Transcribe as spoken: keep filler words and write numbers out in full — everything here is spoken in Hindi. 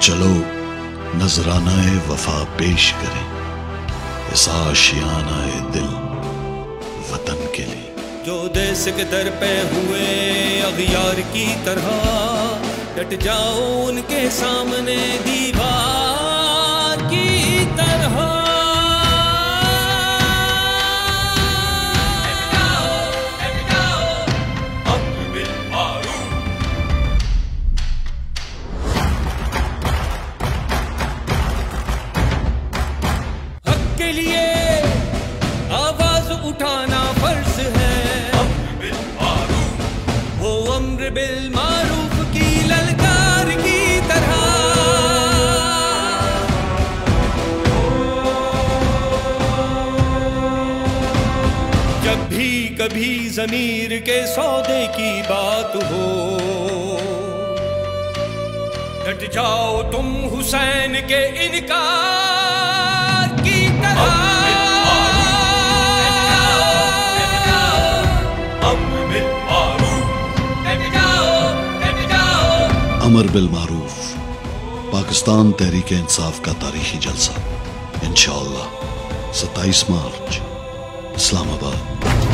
चलो नजराना वफा पेश करें, इस आशियाना दिल वतन के लिए। जो देश के दर पे हुए अगियार की तरह, डट जाओ उनके सामने दीवार की तरह। हक के लिए आवाज उठाना फर्ज है, वो अम्र बिल मारूफ की ललकार की तरह। जब भी कभी ज़मीर के सौदे की बात हो, डट जाओ तुम हुसैन के इनकार की तरह। अमर बिल मारूफ पाकिस्तान तहरीक इंसाफ का तारीखी जलसा इंशाअल्लाह सत्ताईस मार्च इस्लामाबाद।